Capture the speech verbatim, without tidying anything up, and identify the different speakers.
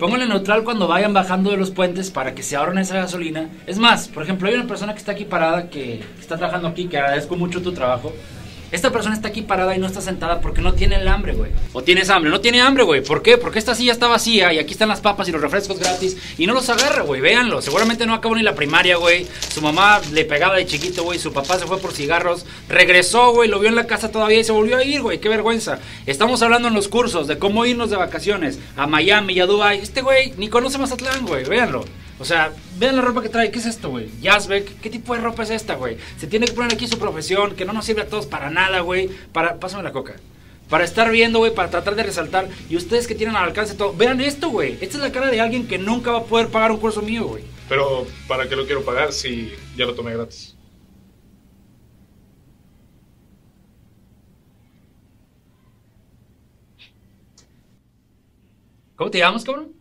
Speaker 1: pónganle neutral cuando vayan bajando de los puentes para que se ahorren esa gasolina. Es más, por ejemplo, hay una persona que está aquí parada, que está trabajando aquí, que agradezco mucho tu trabajo. Esta persona está aquí parada y no está sentada porque no tiene el hambre, güey. O tienes hambre, no tiene hambre, güey. ¿Por qué? Porque esta silla está vacía y aquí están las papas y los refrescos gratis y no los agarra, güey. Véanlo. Seguramente no acabó ni la primaria, güey. Su mamá le pegaba de chiquito, güey. Su papá se fue por cigarros. Regresó, güey. Lo vio en la casa todavía y se volvió a ir, güey. Qué vergüenza. Estamos hablando en los cursos de cómo irnos de vacaciones a Miami y a Dubai. Este güey ni conoce Mazatlán, güey. Véanlo. O sea, vean la ropa que trae. ¿Qué es esto, güey? Yazbek. ¿Qué tipo de ropa es esta, güey? Se tiene que poner aquí su profesión, que no nos sirve a todos para nada, güey. Para... Pásame la coca. Para estar viendo, güey, para tratar de resaltar. Y ustedes que tienen al alcance todo. Vean esto, güey. Esta es la cara de alguien que nunca va a poder pagar un curso mío, güey.
Speaker 2: Pero, ¿para qué lo quiero pagar si ya lo tomé gratis?
Speaker 1: ¿Cómo te llamas, cabrón?